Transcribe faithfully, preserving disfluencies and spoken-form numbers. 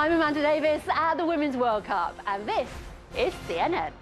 I'm Amanda Davis at the Women's World Cup, and this is C N N.